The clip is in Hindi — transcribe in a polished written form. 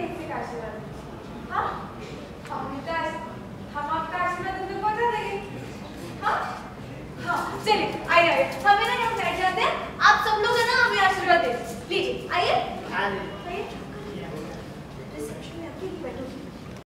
कैसे का आशीर्वाद दें? हाँ, हम आपका आशीर्वाद उनको पहुंचा देंगे। हाँ हाँ, चलिए आइए आइए, हमें ना यहाँ बैठ जाते हैं, आप सब लोग है ना हमें आशीर्वाद दें। प्लीज आइए आइए।